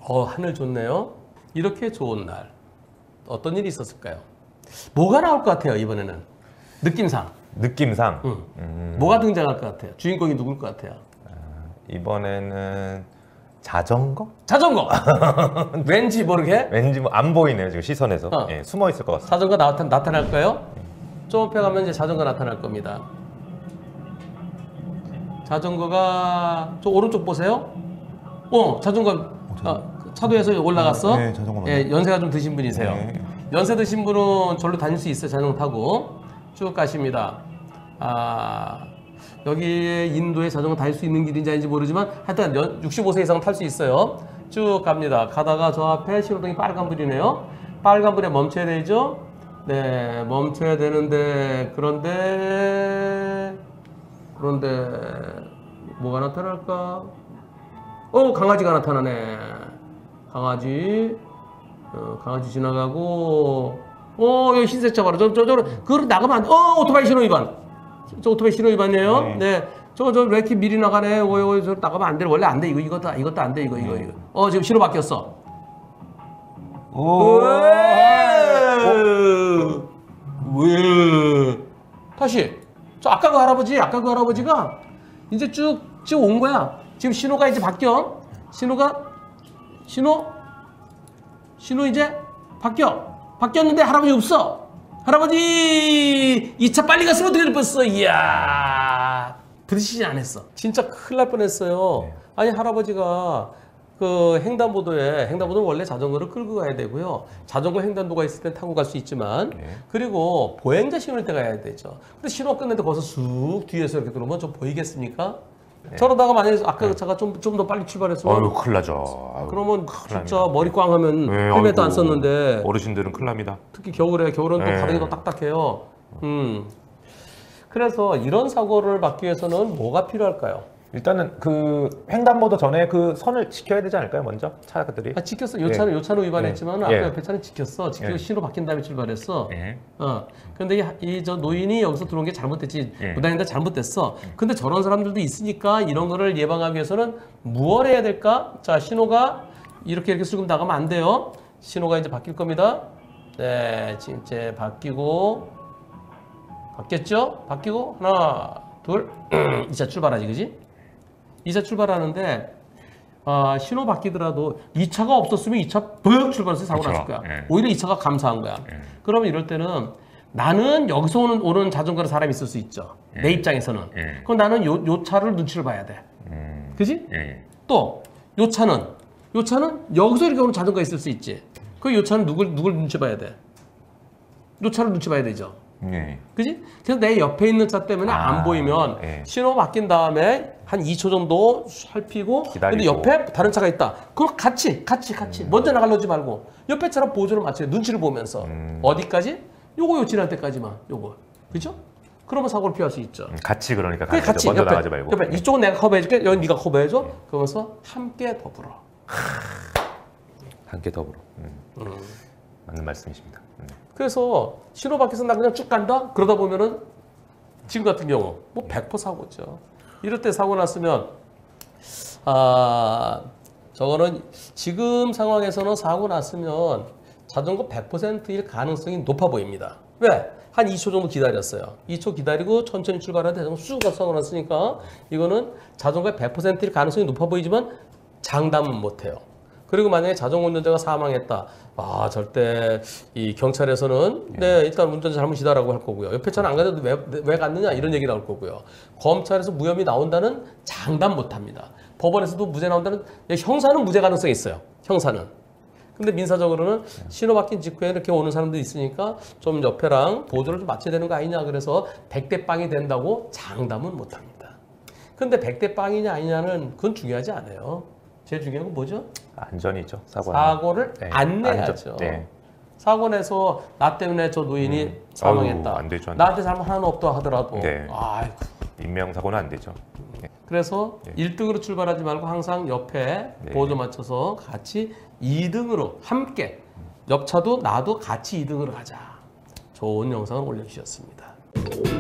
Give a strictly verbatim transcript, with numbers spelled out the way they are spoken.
어, 하늘 좋네요. 이렇게 좋은 날 어떤 일이 있었을까요? 뭐가 나올 것 같아요, 이번에는? 느낌상. 느낌상. 응. 음. 뭐가 등장할 것 같아요? 주인공이 누굴 것 같아요? 아, 이번에는 자전거? 자전거! 왠지 모르게 왠지 뭐 안 보이네요, 지금 시선에서. 어. 예, 숨어 있을 것 같습니다. 자전거 나타, 나타날까요? 좀 앞에 가면 이제 자전거 나타날 겁니다. 자전거가 저 오른쪽 보세요. 어, 자전거 아, 차도에서 올라갔어. 네, 자전거 예, 연세가 좀 드신 분이세요. 네. 연세 드신 분은 절로 다닐 수 있어요. 자전거 타고 쭉 가십니다. 아, 여기에 인도에 자전거 다닐 수 있는 길인지 아닌지 모르지만 하여튼 육십오 세 이상 탈 수 있어요. 쭉 갑니다. 가다가 저 앞에 신호등이 빨간불이네요. 빨간불에 멈춰야 되죠. 네, 멈춰야 되는데 그런데 그런데 뭐가 나타날까? 어, 강아지가 나타나네. 강아지, 어, 강아지 지나가고, 어, 여기 흰색 차 봐라. 저, 저, 저, 그걸 나가면 안 돼. 어, 오토바이 신호 위반. 저 오토바이 신호 위반이에요. 네. 네. 저, 저, 왜 이렇게 미리 나가네. 오, 오, 저 나가면 안 돼. 원래 안 돼. 이거, 이것도, 이것도 안 돼. 이거, 이거, 이거. 어, 지금 신호 바뀌었어. 오. 왜? 다시. 저 아까 그 할아버지, 아까 그 할아버지가 이제 쭉, 쭉 온 거야. 지금 신호가 이제 바뀌어. 신호가, 신호, 신호 이제 바뀌어. 바뀌었는데 할아버지 없어. 할아버지, 이 차 빨리 갔으면 어떻게 될 뻔했어. 이야. 부딪히지 않았어. 진짜 큰일 날 뻔했어요. 네. 아니, 할아버지가 그 횡단보도에, 횡단보도는 원래 자전거를 끌고 가야 되고요. 자전거 횡단도가 있을 때 타고 갈 수 있지만, 네. 그리고 보행자 신호일 때 가야 되죠. 근데 신호 끝냈는데 거기서 쑥 뒤에서 이렇게 들어오면 좀 보이겠습니까? 네. 저러다가 만약에 아까 그 차가 좀 좀 더 빨리 출발했으면, 아유, 큰일 나죠. 아유, 그러면 큰일 진짜 납니다. 머리 꽝 하면 네, 헬멧도 안 아이고, 썼는데, 어르신들은 큰일 납니다. 특히 겨울에, 겨울은 또 네. 바닥이 더 딱딱해요. 음. 그래서 이런 사고를 막기 위해서는 뭐가 필요할까요? 일단은 그 횡단보도 전에 그 선을 지켜야 되지 않을까요, 먼저? 차들이. 아, 지켰어. 요 차는, 예. 요 차는 위반했지만, 예. 아까 예. 옆에 차는 지켰어. 지키고 예. 신호 바뀐 다음에 출발했어. 예. 어. 근데 이 저 노인이 여기서 들어온 게 잘못됐지. 예. 무단횡단 잘못됐어. 근데 저런 사람들도 있으니까 이런 거를 예방하기 위해서는 무엇을 해야 될까? 자, 신호가 이렇게 이렇게 지금 나가면 안 돼요. 신호가 이제 바뀔 겁니다. 네, 지금 이제 바뀌고, 바뀌었죠? 바뀌고, 하나, 둘, 이 차 출발하지, 그지? 이 차 출발하는데, 아, 신호 바뀌더라도 이 차가 없었으면 이 차 벅 출발해서 사고 그쵸. 났을 거야. 예. 오히려 이 차가 감사한 거야. 예. 그러면 이럴 때는 나는 여기서 오는, 오는 자전거로 사람이 있을 수 있죠. 내 입장에서는. 예. 그럼 나는 요, 요 차를 눈치를 봐야 돼. 음. 그지? 예. 또, 요 차는, 요 차는 여기서 이렇게 오는 자전거가 있을 수 있지. 그 요 차는 누굴, 누굴 눈치 봐야 돼? 요 차를 눈치 봐야 되죠. 예. 그지? 그래서 내 옆에 있는 차 때문에 아, 안 보이면 예. 신호 바뀐 다음에 한 이 초 정도 살피고 기다리고. 근데 옆에 다른 차가 있다. 그럼 같이 같이 같이 음. 먼저 나가려지 말고 옆에 차랑 보조를 맞춰요. 눈치를 보면서 음. 어디까지? 요거 요 지날 때까지만 요거. 그죠? 그러면 사고를 피할 수 있죠. 음, 같이 그러니까 그게 가야죠. 같이 먼저 옆에, 나가지 말고. 옆에 이쪽은 내가 커버해줄게. 여기 네가 커버해줘. 그러면서 함께 더불어. 함께 더불어. 음. 음. 맞는 말씀이십니다. 음. 그래서 신호 밖에서 나 그냥 쭉 간다? 그러다 보면은 지금 같은 경우 뭐 백 퍼센트 사고죠. 이럴 때 사고 났으면 아 저거는 지금 상황에서는 사고 났으면 자전거 백 퍼센트일 가능성이 높아 보입니다. 왜? 한 이 초 정도 기다렸어요. 이 초 기다리고 천천히 출발하는데 자전거 쑥 가서 사고 났으니까 이거는 자전거의 백 퍼센트일 가능성이 높아 보이지만 장담은 못해요. 그리고 만약에 자전거 운전자가 사망했다. 아, 절대 이 경찰에서는 네, 일단 운전자 잘못이다라고 할 거고요. 옆에 차는 안 가도 왜, 왜 갔느냐 이런 얘기 나올 거고요. 검찰에서 무혐의 나온다는 장담 못 합니다. 법원에서도 무죄 나온다는 형사는 무죄 가능성이 있어요. 형사는. 근데 민사적으로는 신호 바뀐 직후에 이렇게 오는 사람들이 있으니까 좀 옆에랑 보조를 좀 맞춰야 되는 거 아니냐 그래서 백 대 빵이 된다고 장담은 못 합니다. 근데 백 대 빵이냐 아니냐는 그건 중요하지 않아요. 제일 중요한 건 뭐죠? 안전이죠. 사고. 사고를 네. 안 내야죠. 안전. 네. 사고 내서 나 때문에 저 노인이 음. 사망했다. 아유, 안 되죠, 안 나한테 잘못 하나 없다 하더라도. 네. 아이고. 인명사고는 안 되죠. 네. 그래서 네. 일 등으로 출발하지 말고 항상 옆에 네. 보조 맞춰서 같이 이 등으로 함께 옆차도 나도 같이 이 등으로 가자. 좋은 영상을 올려주셨습니다.